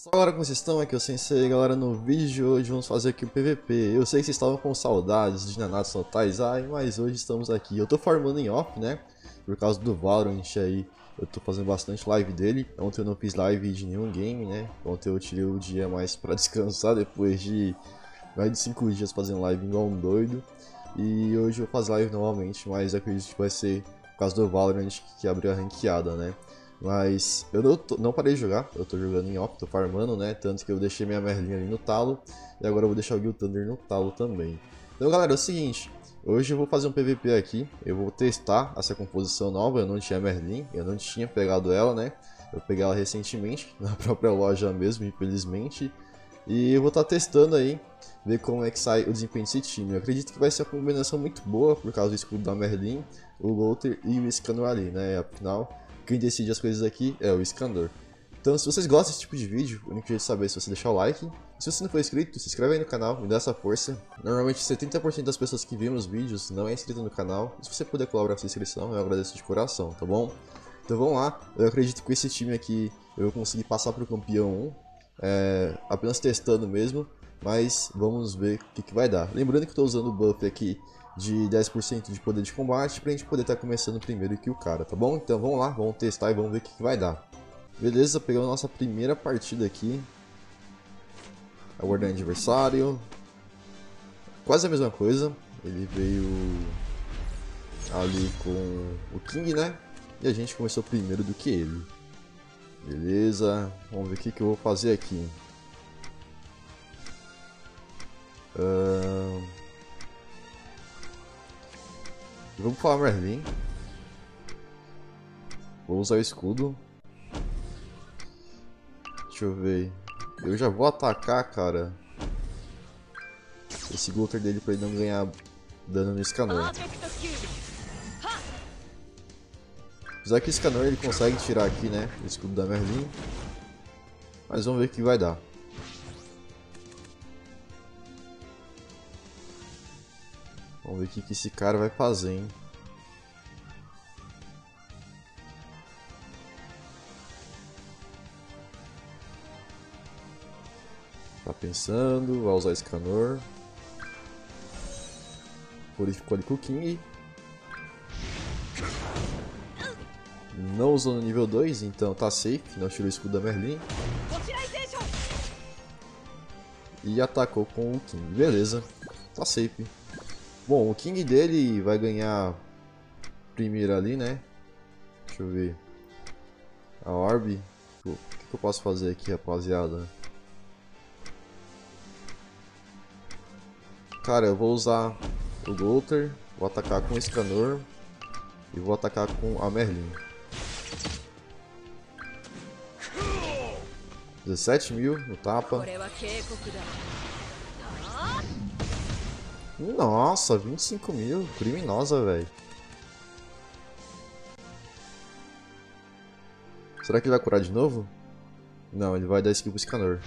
Agora como vocês estão? Aqui é o Sensei, galera. No vídeo de hoje vamos fazer aqui o PVP. Eu sei que vocês estavam com saudades de Nanatsu no Taizai, mas hoje estamos aqui. Eu tô farmando em off, né? Por causa do Valorant aí, eu tô fazendo bastante live dele. Ontem eu não fiz live de nenhum game, né? Ontem eu tirei o dia mais pra descansar depois de mais de 5 dias fazendo live igual um doido. E hoje eu vou fazer live novamente, mas acredito que vai ser por causa do Valorant que abriu a ranqueada, né? Mas eu não parei de jogar, eu tô jogando em off, tô farmando, né? Tanto que eu deixei minha Merlin ali no talo. E agora eu vou deixar o Gil Thunder no talo também. Então galera, é o seguinte, hoje eu vou fazer um PVP aqui. Eu vou testar essa composição nova, eu não tinha Merlin, eu não tinha pegado ela, né? Eu peguei ela recentemente, na própria loja mesmo, infelizmente. E eu vou estar testando aí, ver como é que sai o desempenho desse time. Eu acredito que vai ser uma combinação muito boa, por causa do escudo da Merlin, o Lother e o Scanner ali, né? Afinal, quem decide as coisas aqui é o Iskandar. Então, se vocês gostam desse tipo de vídeo, o único jeito de saber é se você deixar o like. Se você não for inscrito, se inscreve aí no canal, me dá essa força. Normalmente 70% das pessoas que viram os vídeos não é inscrito no canal. E se você puder colaborar com a sua inscrição, eu agradeço de coração, tá bom? Então vamos lá, eu acredito que com esse time aqui eu vou conseguir passar para o campeão 1. Apenas testando mesmo, mas vamos ver o que vai dar. Lembrando que eu estou usando o buff aqui de 10% de poder de combate pra gente poder estar começando primeiro que o cara, tá bom? Então vamos lá, vamos testar e vamos ver o que vai dar. Beleza, pegamos a nossa primeira partida aqui. Aguardando adversário. Quase a mesma coisa. Ele veio ali com o King, né? E a gente começou primeiro do que ele. Beleza, vamos ver o que eu vou fazer aqui. Vamos falar Merlin. Vou usar o escudo. Deixa eu ver. Eu já vou atacar, cara, esse Glutter dele pra ele não ganhar dano no Scanner. Apesar que o Scanner ele consegue tirar aqui, né, o escudo da Merlin. Mas vamos ver o que vai dar. Vamos ver o que esse cara vai fazer, hein. Tá pensando, vai usar Scanner. Purificou ali com o King. Não usou no nível 2, então tá safe, não tirou o escudo da Merlin. E atacou com o King, beleza, tá safe. Bom, o King dele vai ganhar primeiro ali, né? Deixa eu ver. A Orb. O que eu posso fazer aqui, rapaziada? Cara, eu vou usar o Lother, vou atacar com o Scanner e vou atacar com a Merlin. 17.000 no tapa. Nossa, 25.000. Criminosa, velho. Será que ele vai curar de novo? Não, ele vai dar skill pro Scanner.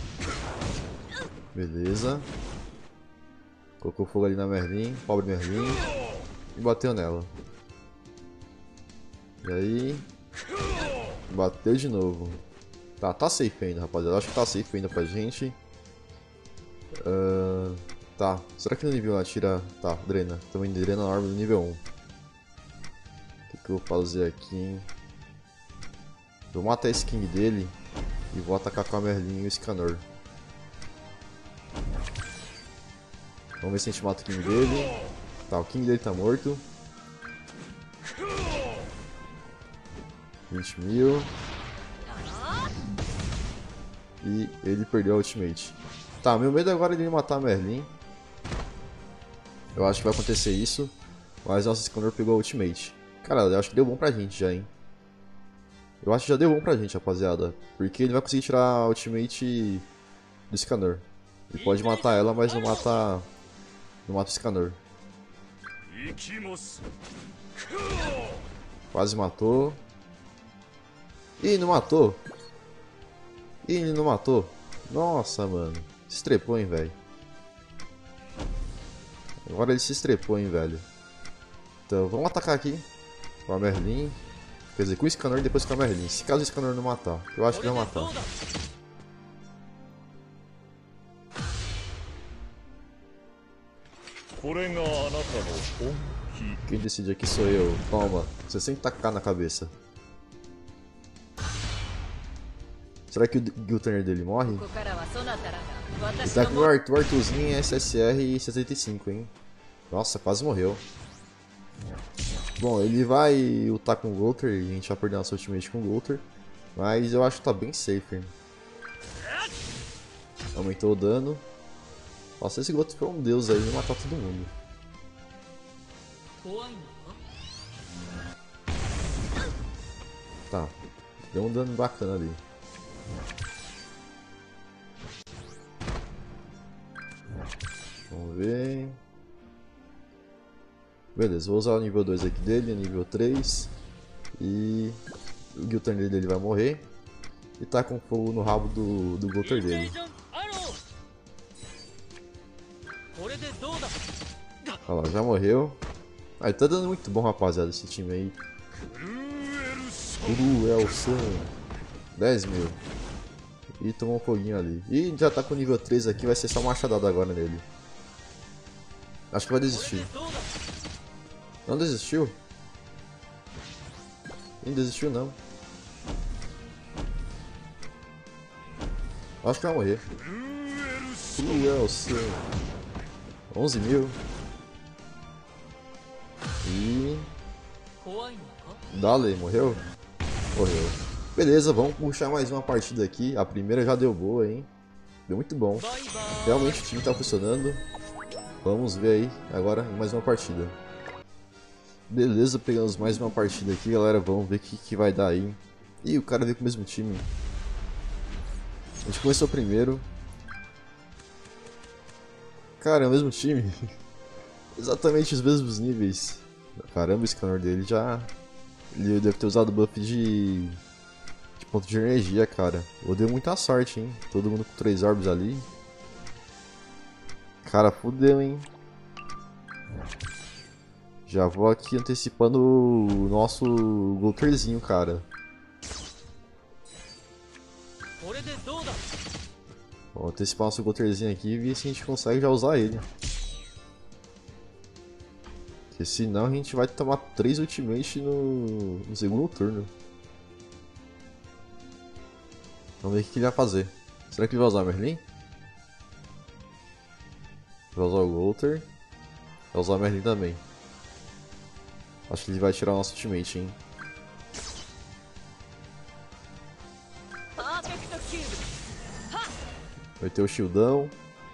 Beleza. Colocou fogo ali na Merlin. Pobre Merlin. E bateu nela. E aí... bateu de novo. Tá safe ainda, rapaziada. Acho que tá safe ainda pra gente. Tá. Será que no nível 1 atira... Tá, drena. Também drena a orb do nível 1. O que eu vou fazer aqui, hein? Vou matar esse King dele. E vou atacar com a Merlin e o Scanner. Vamos ver se a gente mata o King dele. Tá, o King dele tá morto. 20.000. E ele perdeu a ultimate. Tá, meu medo agora é de ele matar a Merlin. Eu acho que vai acontecer isso. Mas nosso Scanner pegou a ultimate. Cara, eu acho que deu bom pra gente já, hein. Eu acho que já deu bom pra gente, rapaziada. Porque ele vai conseguir tirar a ultimate do Scanner. Ele pode matar ela, mas não mata o Scanner. Quase matou. Ih, não matou. Ih, ele não matou. Nossa, mano. Se estrepou, hein, velho. Agora ele se estrepou, hein, velho. Então, vamos atacar aqui com a Merlin. Quer dizer, com o Scanner e depois com a Merlin. Se caso o Scanner não matar. Eu acho que vai matar. Quem decide aqui sou eu. Toma, você sempre tacar na cabeça. Será que o Guilherme dele morre? Ele tá com o Arthurzinho em SSR 75, hein? Nossa, quase morreu. Bom, ele vai lutar com o Golter e a gente vai perder nosso ultimate com o Golter. Mas eu acho que tá bem safe, hein? Aumentou o dano. Nossa, esse Golter foi um deus aí, ele matar todo mundo. Tá, deu um dano bacana ali. Vamos ver. Beleza, vou usar o nível 2 aqui dele, nível 3. E o Guilherme dele vai morrer. E tá com fogo no rabo do Golter dele. Olha lá, já morreu. Ah, tá dando muito bom, rapaziada, esse time aí. Cruelson. 10 mil. E tomou um foguinho ali. E já tá com o nível 3 aqui, vai ser só machadada agora nele. Acho que vai desistir. Não desistiu? Não desistiu não. Acho que vai morrer. Cruelson. 11 mil. E... Dale, morreu? Morreu. Beleza, vamos puxar mais uma partida aqui. A primeira já deu boa, hein? Deu muito bom. Realmente o time tá funcionando. Vamos ver aí agora em mais uma partida. Beleza, pegamos mais uma partida aqui, galera. Vamos ver o que vai dar aí. Ih, o cara veio com o mesmo time. A gente começou primeiro. Cara, é o mesmo time. Exatamente os mesmos níveis. Caramba, o scanner dele já... Ele deve ter usado o buff de ponto de energia, cara. Eu dei muita sorte, hein. Todo mundo com 3 orbes ali. Cara, fudeu, hein. Já vou aqui antecipando o nosso Golterzinho, cara. Vou antecipar nosso Golterzinho aqui e ver se a gente consegue já usar ele. Porque senão a gente vai tomar 3 ultimate no segundo turno. Vamos ver o que ele vai fazer. Será que ele vai usar o Merlin? Vai usar o Golter. Vai usar o Merlin também. Acho que ele vai tirar o nosso ultimate, hein? Vai ter o shieldão.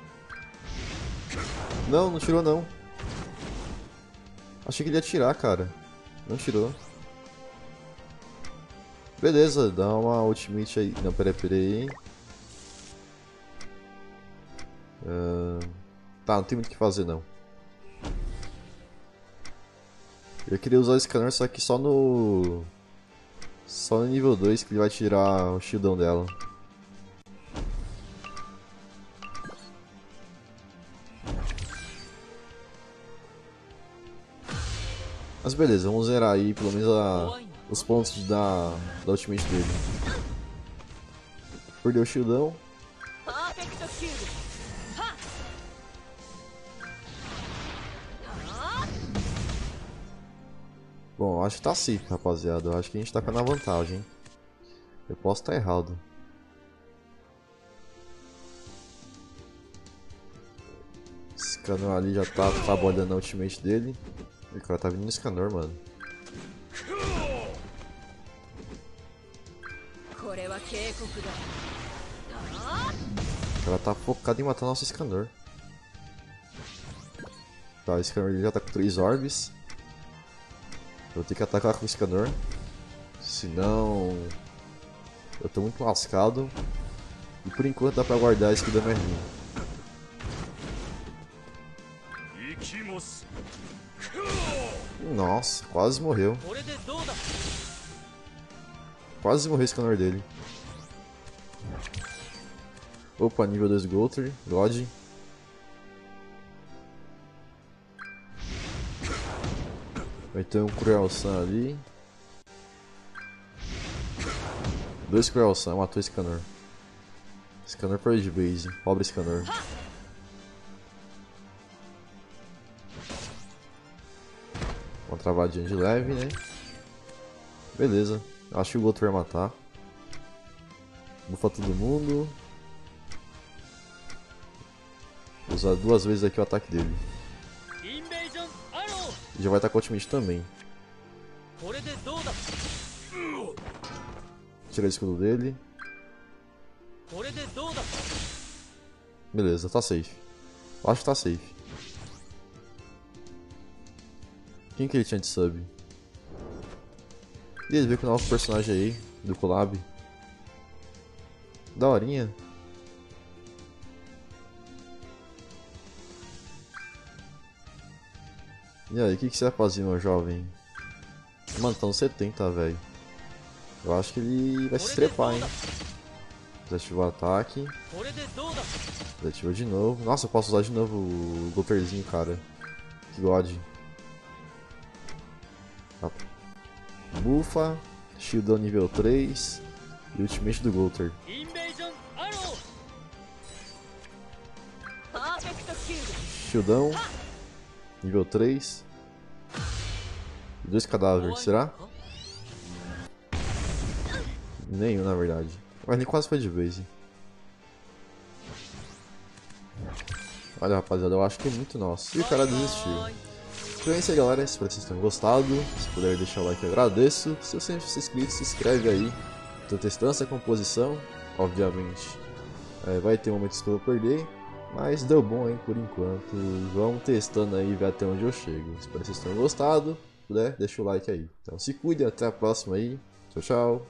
Não, não tirou não. Achei que ele ia tirar, cara. Não tirou. Beleza, dá uma ultimate aí. Não, peraí. Tá, não tem muito o que fazer não. Eu queria usar o scanner, só que só no nível 2 que ele vai tirar o shieldão dela. Mas beleza, vamos zerar aí pelo menos os pontos da ultimate dele. Perdeu o shieldão. Bom, acho que tá safe, rapaziada. Eu acho que a gente tá na vantagem. Eu posso estar errado. Esse cano ali já tá trabalhando a ultimate dele. E o cara tá vindo no Scanor, mano. O cara tá focado em matar nosso Scanor. Tá, o Scanor já tá com 3 orbes. Vou ter que atacar com o Scanor. Senão... eu tô muito lascado. E por enquanto dá pra guardar a skill da Merlin. Nossa, quase morreu. Quase morreu o Scanor dele. Opa, nível 2 Golter, God. Vai ter um Cruelson ali. 2 Cruelson, matou o Scanor. Scanor foi de base, pobre Scanor. travadinha de leve, né? Beleza. Acho que o Goto vai matar. Bufa todo mundo. Vou usar 2 vezes aqui o ataque dele. Já vai estar com o ultimate também. Tira o escudo dele. Beleza, tá safe. Eu acho que tá safe. Quem que ele tinha de sub? E ele veio com um novo personagem aí, do collab. Daorinha. E aí, o que você vai fazer, meu jovem? Mano, tá no 70, velho. Eu acho que ele vai se trepar, hein? Desativou o ataque. Desativou de novo. Nossa, eu posso usar de novo o golperzinho, cara. Que god. Tá. Bufa. Shieldão nível 3. E ultimate do Golter. Shieldão. Nível 3. 2 cadáveres, será? Nenhum, na verdade. Mas nem quase foi de vez. Olha, rapaziada, eu acho que é muito nosso. E o cara desistiu. Então é isso aí, galera. Espero que vocês tenham gostado. Se puder deixar o like, eu agradeço. Se você não for inscrito, se inscreve aí. Tô testando essa composição. Obviamente, vai ter momentos que eu vou perder. Mas deu bom, hein, por enquanto. Vamos testando aí e ver até onde eu chego. Espero que vocês tenham gostado. Se puder, deixa o like aí. Então se cuide, até a próxima aí. Tchau, tchau.